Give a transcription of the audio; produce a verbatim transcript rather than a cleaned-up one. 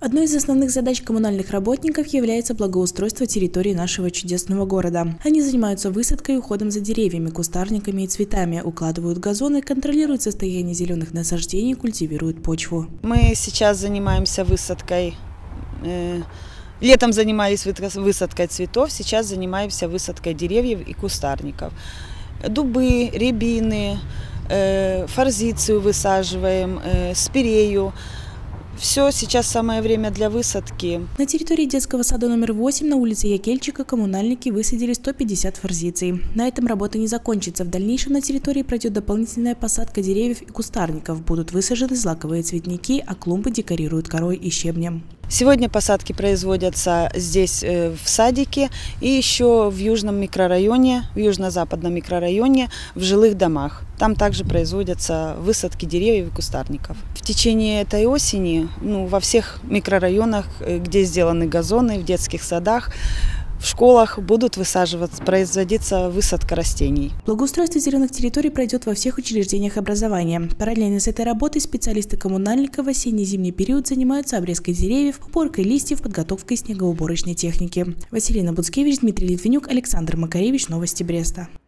Одной из основных задач коммунальных работников является благоустройство территории нашего чудесного города. Они занимаются высадкой и уходом за деревьями, кустарниками и цветами, укладывают газоны, контролируют состояние зеленых насаждений, культивируют почву. Мы сейчас занимаемся высадкой. Летом занимались высадкой цветов, сейчас занимаемся высадкой деревьев и кустарников. Дубы, рябины, форзицию высаживаем, спирею. Все, сейчас самое время для высадки. На территории детского сада номер восемь на улице Якельчика коммунальники высадили сто пятьдесят форзиций. На этом работа не закончится. В дальнейшем на территории пройдет дополнительная посадка деревьев и кустарников. Будут высажены злаковые цветники, а клумбы декорируют корой и щебнем. Сегодня посадки производятся здесь, в садике, и еще в южном микрорайоне, в южно-западном микрорайоне, в жилых домах. Там также производятся высадки деревьев и кустарников. В течение этой осени ну, во всех микрорайонах, где сделаны газоны, в детских садах, в школах будут высаживаться, производиться высадка растений. Благоустройство зеленых территорий пройдет во всех учреждениях образования. Параллельно с этой работой специалисты коммунальников в осенне-зимний период занимаются обрезкой деревьев, уборкой листьев, подготовкой снегоуборочной техники. Василина Буцкевич, Дмитрий Литвинюк, Александр Макаревич. Новости Бреста.